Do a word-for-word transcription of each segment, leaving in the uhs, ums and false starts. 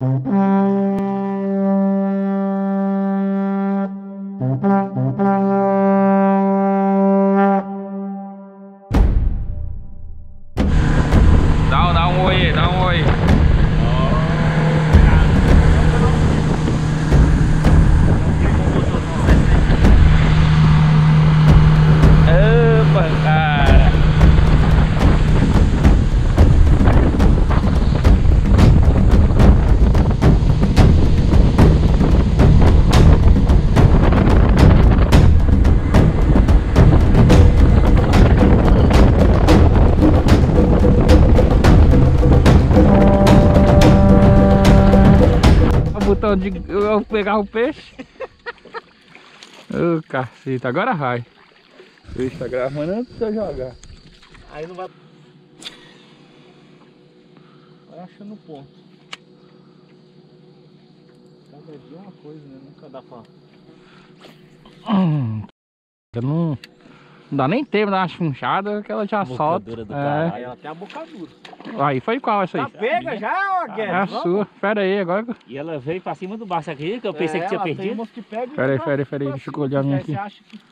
Dá, dá um oi aí, dá um oi. Opa, cara. O botão de eu pegar o peixe. Ô, oh, caceta, agora vai. O peixe tá gravando antes de eu jogar. Aí não vai. Vai achando o ponto. Cada dia é uma coisa, né? Nunca dá pra. Hum, não, não dá nem tempo de dar uma chunchada que ela já Boca solta. dura do É. caralho. Aí ela tem a boca dura. Aí foi qual essa aí? Tá pega já, ó, Guedes? É a sua. Pera aí, agora. E ela veio pra cima do barco, você acredita que eu pensei É, que tinha ela tem perdido? umas que pega e Pera aí, vai pera aí, pera aí, pra deixa eu cima. olhar a minha Aí aqui. você acha que...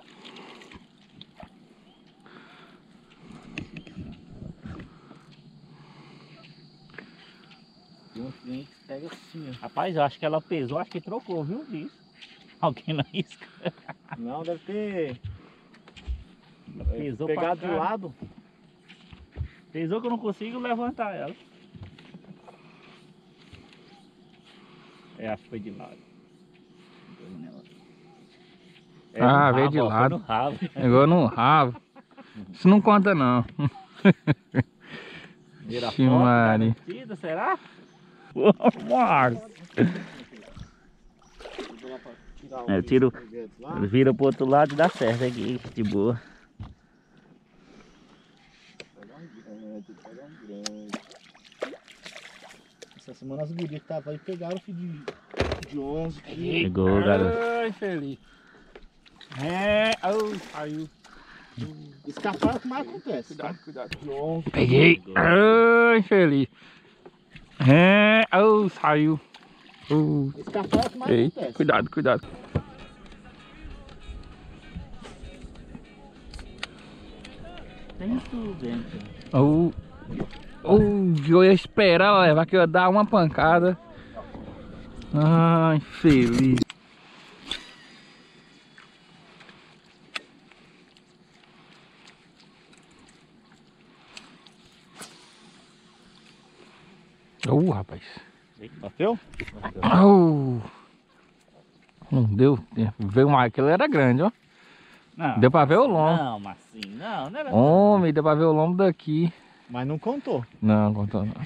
Tem uns clientes que pega assim, ó. Rapaz, eu acho que ela pesou, acho que trocou, viu? Disso. Alguém na isca. Não, deve ter Pesou pegado pra de cá. lado. Pesou que eu não consigo levantar ela. É, acho que foi de lado. É, Ah, no veio rabo, de ó, foi lado. no rabo. Pegou no rabo. Isso não conta não. Vira Ixi, foto, Mari. garantida, será? Mari. É, eu tiro, ele vira pro outro lado e dá certo aqui, de boa. Essa semana as gurias que estavam aí pegaram o filho de, de onze aqui. Pegou, garoto. Ai, feliz. É, oh, saiu. Escapar é o que mais acontece. Cuidado, cuidado. De onze. Peguei. Ai, feliz. É, oh, saiu. Uh. Escapar é o que mais Ei, acontece. cuidado, cuidado. Tem tudo dentro. Oh, oh, eu ia esperar ela levar que eu ia dar uma pancada. Ai, feliz. Oh, rapaz. Bateu? Oh. Não deu. Veio uma. Aquilo era grande, ó. Não, Deu pra ver o lombo. Não, mas assim, não, não era. Homem, deu pra ver o lombo daqui. Mas não contou. Não, contou não.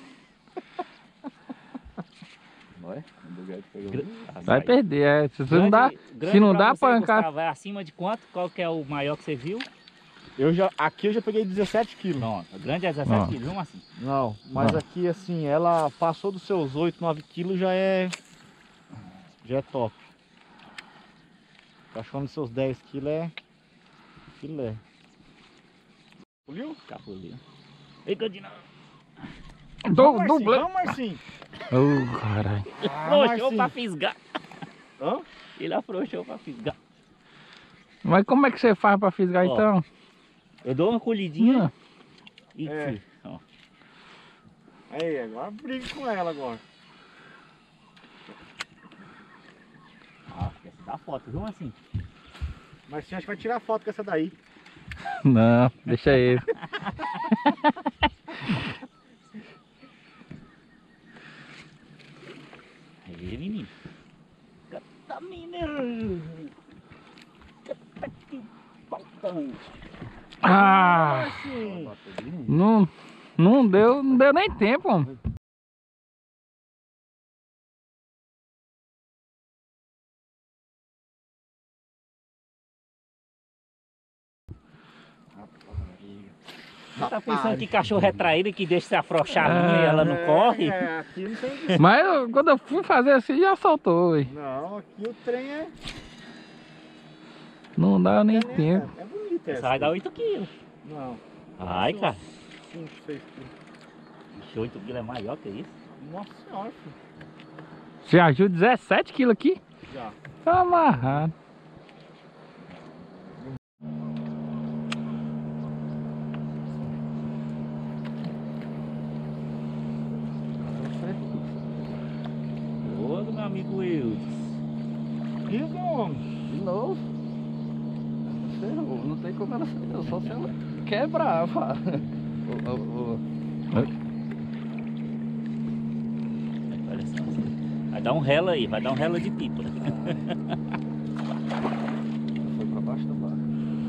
Vai perder, é. Se você não dá, se não dá pancada. Vai acima de quanto? Qual que é o maior que você viu? Eu já, aqui eu já peguei dezessete quilos. Não, a grande é dezessete Não. quilos, vamos assim. Não, mas Não. aqui assim, ela passou dos seus oito, nove quilos, já é já é top. Cachorro dos seus dez quilos é filé. Viu? Capulinho. Ei, Candinho. Do, Vamos, dublê. Marcinho, vamos, Marcinho. Oh, caralho. Ah, Afrouxou Marcinho. pra fisgar. Hã? Ele afrouxou pra fisgar. Mas como é que você faz pra fisgar Ó. então? Eu dou uma colhidinha Hum. e É. tiro. Ó. Aí, agora briga com ela agora. Ah, essa dá foto, viu assim? Marcinho, acho que vai tirar foto com essa daí. Não, deixa ele. Aí, menino. Catamina. Ah, Marcinho. não, não deu, não deu nem tempo, homem. Você tá pensando que cachorro é traído que deixa se afrouxar a linha e ela não É, corre? É, aqui não tem isso. Mas eu- quando eu fui fazer assim, já soltou, ué. Não, aqui o trem é... Não dá nem é, tempo. É bonito Essa essa. vai dar oito quilos. Não. Ai, cara. cinco, seis quilos. Ixi, oito quilos é maior que isso. Nossa senhora, filho. Já ajuda dezessete quilos aqui? Já. Tá amarrado. Boa do meu amigo Wildes. Isso, homem. De novo. Ferrou, não tem como ela ser, só se ela quebrar, pá. O, o, o... Olha só. Vai dar um rela aí, vai dar um rela de pipa. Foi pra baixo da barra.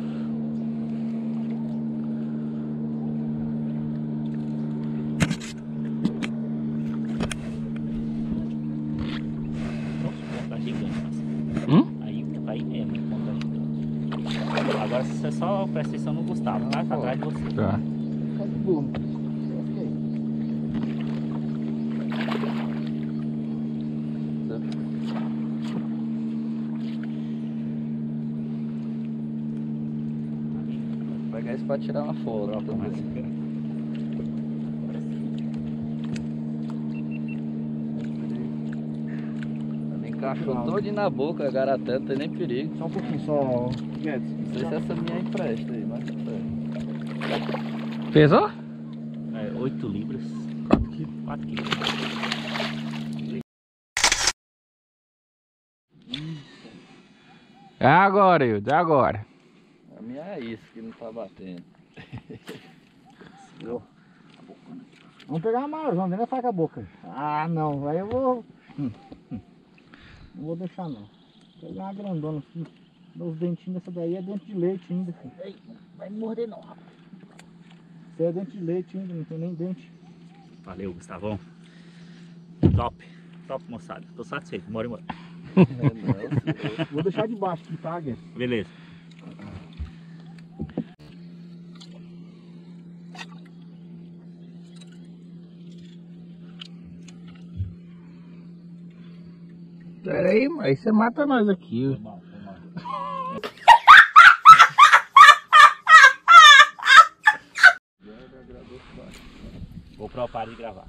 Nossa, tá gigante. Mas... Hum? Aí vai mesmo, ponta gigante. Agora você só presta atenção no Gustavo, tá? Tá atrás de você. Tá. Cadê o burro? Vou pegar isso pra tirar uma foto, ó, pra ver. Ela encaixou todo na boca, a garaté, não tem nem perigo. Só um pouquinho, só. Guedes. Não sei se essa minha empresta aí, mas é. Pesou? É, oito libras. quatro quilos. quatro quilos. É agora, Hildo, é agora. A minha é isso que não tá batendo. Vamos pegar uma maior, vamos nem falar com a boca. Ah, não, aí eu vou. Hum, hum. Não vou deixar não. Vou pegar uma grandona assim. Os dentinhos dessa daí é dente de leite ainda, filho. Ei, vai me morder não, rapaz. Isso aí é dente de leite ainda, não tem nem dente. Valeu, Gustavão. Top. Top, moçada. Tô satisfeito. Bora embora. É, não, Vou deixar de baixo aqui, tá, Guedes? Beleza. Pera aí, mas você mata nós aqui. Ó. Vou pro par de gravar.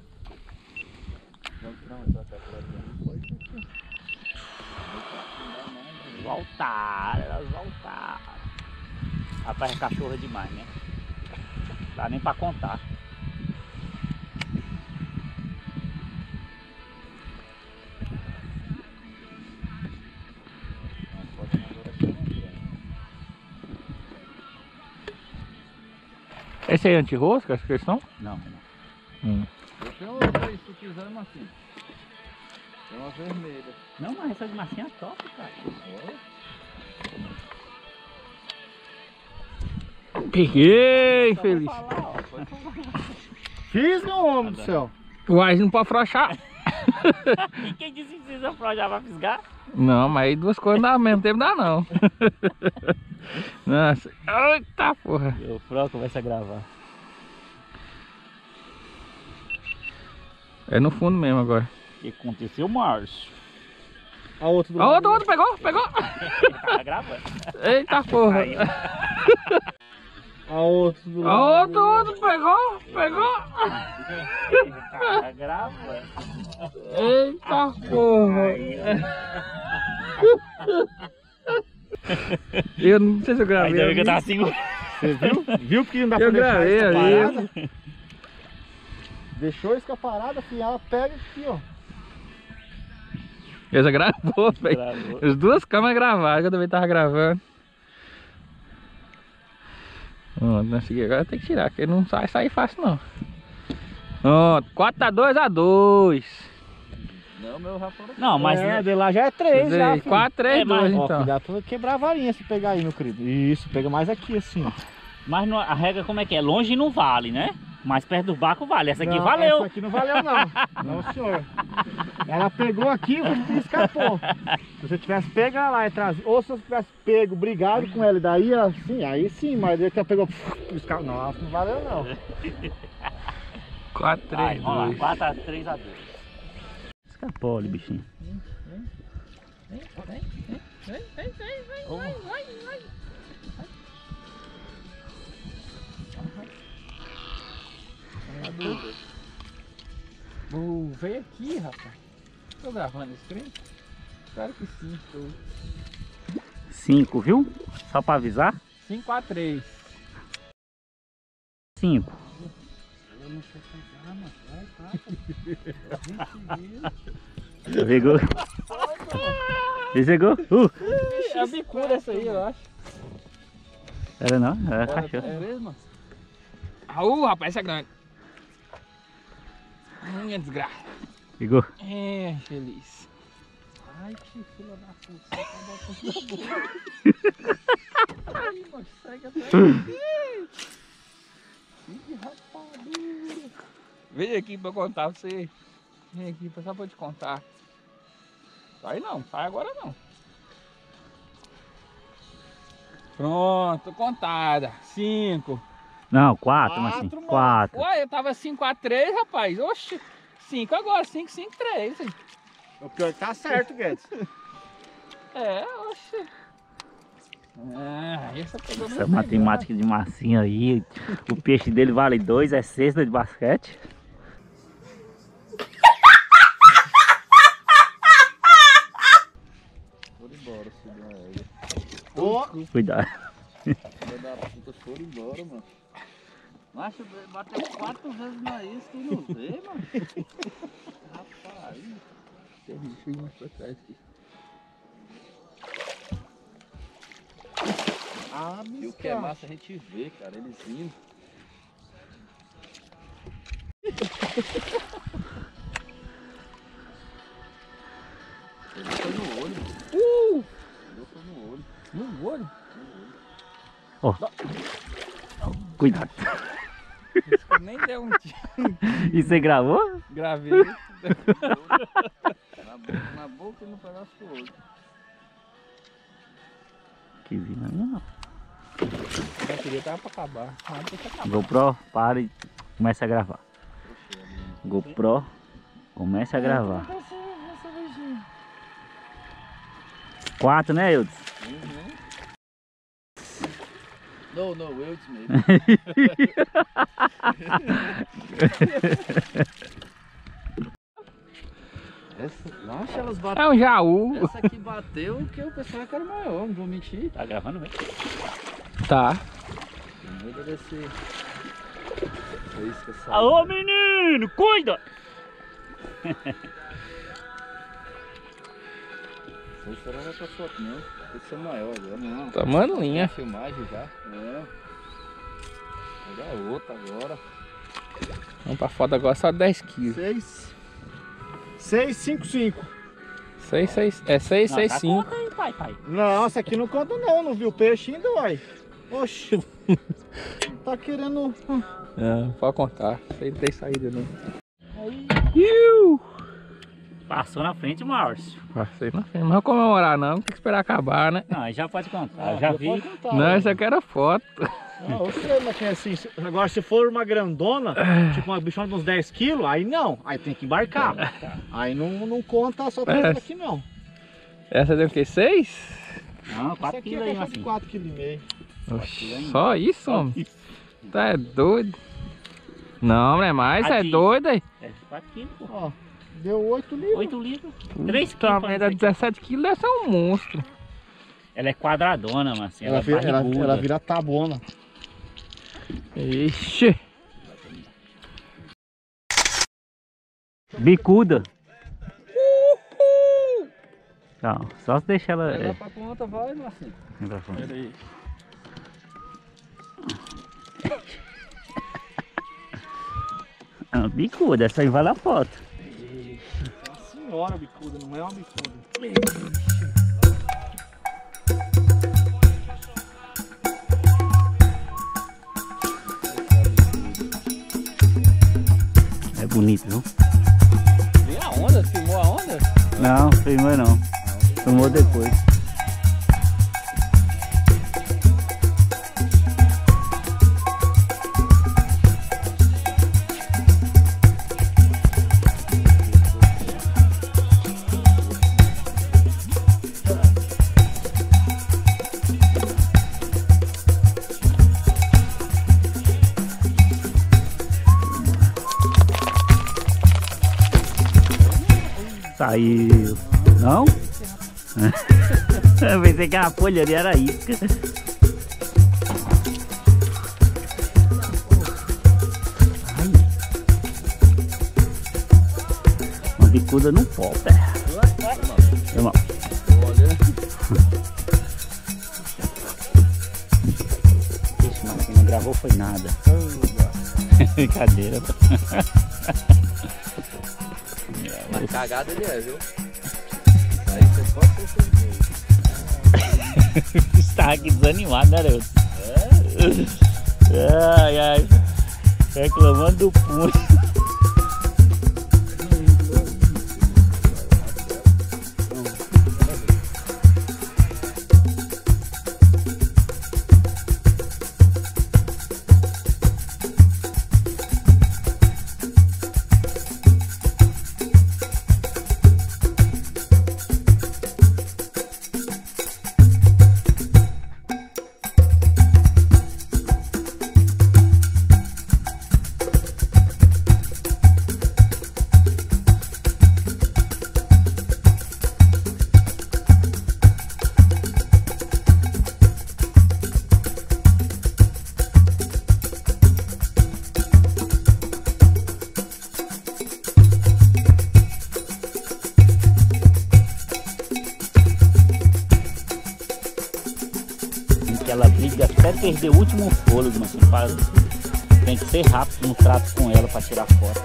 Voltar, elas voltaram. Rapaz, é cachorro demais, né? Dá nem pra contar. Esse aí é anti-rosca, essa questão? Não, não. Hum. deixa eu ver se tu quiser, Marcinho. Tem uma vermelha. Não, mas essa de massinha é top, cara. Peguei, feliz. Fiz, meu homem do céu. Uai, não pode afrouxar. E quem disse que precisa afrouxar pra fisgar? Não, mas aí duas coisas ao mesmo tempo dá não. Nossa, eita porra. O Fro começa a gravar. É no fundo mesmo agora. O que aconteceu, Márcio? A outra do A lado. outra, outra, pegou, pegou. Tá gravando? Eita porra. Aí, A outra do A lado. outra, outra, pegou, pegou. tá gravando. Eita porra. Eu não sei se eu gravei. Ainda bem que eu ali. tava segurando. Você viu? Viu porque não dá pra Eu deixar gravei isso ali. parada? Deixou isso com a parada, assim, ela pega aqui, ó. Eu já gravou, velho. Gravou. As duas câmeras gravaram, que eu também tava gravando. Pronto, nós seguimos. Agora tem que tirar, porque não sai sair fácil não. Pronto, quatro a dois a dois. Não, meu Rafa. Não, mas é, de lá já é três, já, filho. quatro, três, É, mas- dois Ó, então. cuidado pra quebrar a varinha se pegar aí, meu querido. Isso, pega mais aqui, assim, ó. Mas não- a regra como é que é? Longe não vale, né? Mais perto do barco vale. Essa aqui Não, valeu. Essa aqui não valeu, não. Não, senhor. Ela pegou aqui e escapou. Se você tivesse pego ela lá e trazido, ou se você tivesse pego, brigado com ela e daí, assim, aí sim, mas daí que ela pegou, escapou. Não, essa não valeu, não. quatro, Vai, três, vamos lá. dois. quatro a três a dois. Escapou ali, bichinho. Oh, veio aqui, rapaz. Tô gravando esse trem? Espero que sim, estou. cinco, viu? Só pra avisar. cinco a três. cinco. Eu não sei pegar, mano. Vai, tá. Pegou? Ele pegou? Uh. É a bicuda essa aí, eu acho. Era não? Era cachorro. É mesmo? Ah, uh, rapaz, essa é grande. Minha desgraça. Pegou? É, feliz. Ai, que filha da puta. Você tá botando na boca. Ai, mano, segue até aqui. Que rapadura. Vem aqui pra eu contar pra você. Vem aqui só pra eu te contar. Sai não, sai agora não. Pronto, contada. Cinco. Não, quatro, mas Quatro, assim. mano. Quatro. Uai, eu tava cinco a três, rapaz. Oxi. cinco agora, cinco, cinco, três. O pior que tá certo, Guedes. É, oxi. Ah, essa pegou Essa muito matemática de massinha aí. O peixe dele vale dois, é cesta de basquete. Foram embora, filho da égua. Ô, Cuidado. Filha da puta, foram embora, mano. Macho, bateu quatro vezes na isca e não vê, mano. Rapaz. Deixa eu ir mais pra trás aqui. ah, E o que é massa a gente vê, cara, eles indo. Ele foi no olho, mano. Uh! Ele foi no olho. No olho? Ó. Cuidado. Isso que nem deu um tiro. E você gravou? Gravei. Na boca, na boca e no pedaço do olho. Que vinha não. Eu queria tava pra acabar. Ah, deixa acabar. GoPro, para e comece a gravar. GoPro, comece a gravar. Quatro, né, Eudes? Não, não, eu te mesmo. Essa, nossa, elas É bateram. um jaú. Essa aqui bateu porque o pessoal que era maior, não vou mentir. Tá gravando, velho? Tá. Tem medo desse. Essa isca sair. Alô, menino, cuida! Essa isca não vai pra foto, não. Tem que ser maior agora, não. Tomando Tem linha. a filmagem já. É. Vou pegar outra agora. Vamos pra foto agora só dez quilos. seis. seis, cinco, cinco. seis, seis. É seis, Não, seis, dá cinco. conta aí, pai, pai. Não, essa aqui não conta não, não viu o peixe ainda, uai. Oxi. Tá querendo... É, pode contar. Sem ter saída não. Iu! Passou na frente, Márcio. Passei na frente. Não vou comemorar não, tem que esperar acabar, né? Não, já pode contar, Ah, já pode vi. contar, Não, ué. essa aqui era foto. Não, eu sei, mas é assim, se- agora se for uma grandona, tipo uma bichona de uns dez quilos, aí não, aí tem que embarcar. Aí não, não conta só pra É. essa aqui não. Essa deu o quê? seis? Não, Essa quatro aqui quilos é aí, caixa de Marcinho. quatro vírgula cinco quilos. Oxi, só isso, homem? Tá é doido? Não, não é mais, é Aqui. doido aí. É, quatro quilos, pô. Ó, deu oito litros. oito litros. três Puta quilos. merda, dezessete quilos deve ser um monstro. Ela é quadradona, Marcinho. Ela, Ela, vira, é ela, barriguda. ela vira tabona. Ixi. Bicuda. Não, só se deixar ela. Vai lá É, pra ponta, vai, Marcinho. vem pra frente. Pera aí. Ah, bicuda, essa aí vai na foto. É uma senhora bicuda, não é uma bicuda. É bonito, viu? E a onda? Filmou a onda? Não, filmou não. Filmou depois. Saiu. Não? Eu pensei que a folha ali era isca. Ai. Uma bicuda no pó, pé. Irmão. Ixi, mas quem não gravou foi nada. Brincadeira. Mas cagado ele é, viu? Aí você pode ter certeza. Está aqui desanimado, né, garoto? É? Ai, ai. Reclamando do punho. Ela briga até perder o último fôlego, mas tem que ser rápido no trato com ela para tirar foto.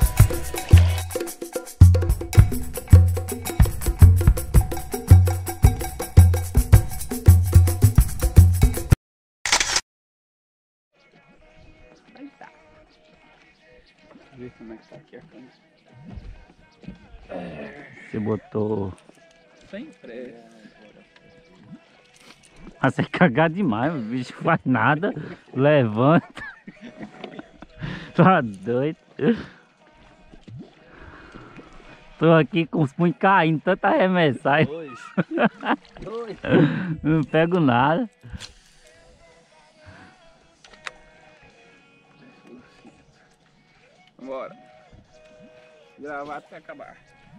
Aí tá. Deixa eu ver como é que tá aqui a câmera. Você botou... Sem pressa. Mas é cagar demais, o bicho faz nada, levanta. Tá doido. Tô aqui com os punhos caindo, tanto arremessar. Dois. Dois. Não pego nada. Bora. Gravar até acabar.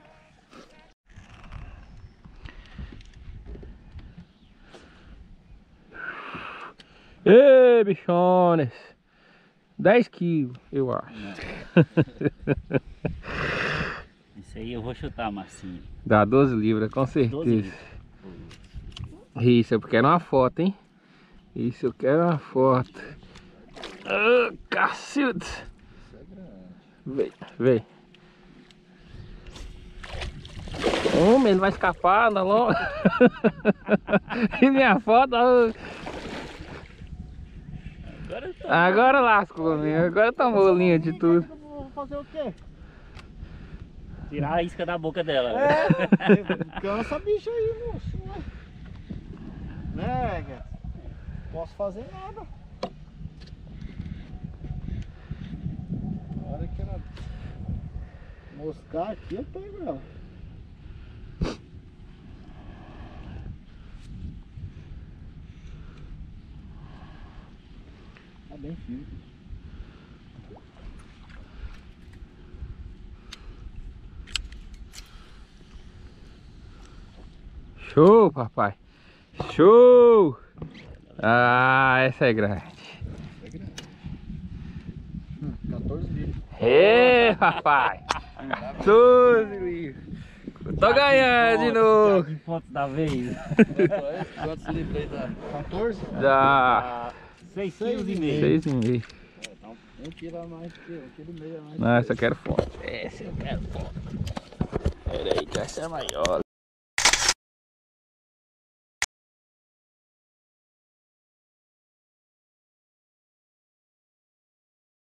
Ê, bichones! dez quilos, eu acho. Isso aí eu vou chutar, Marcinho. Dá doze libras, com doze certeza. libras. Isso, eu quero uma foto, hein? Isso, eu quero uma foto. Ah, cacete! Vem, vem. Homem, ele vai escapar, anda logo. E minha foto... Agora, tô... Agora lascou, meu. Agora tomou linha de tudo. Vou fazer o quê? Tirar a isca da boca dela. É, cansa bicho aí, moço. Né, Guedes? Não posso fazer nada. Na hora que ela moscar aqui, eu pego ela. Tá bem firme. Show, papai. Show. Ah, essa é grande. É grande. Hum, quatorze litros. Ê, papai. doze livros. Tô ganhando de novo. Que foto da vez? Quantos livros aí dá? quatorze? Dá seis quilos e meio. seis e meio. Então, um quilo a mais que eu, um quilo e meio a mais. Não, essa eu quero foto. Essa eu quero foto. Pera aí, que essa é maior.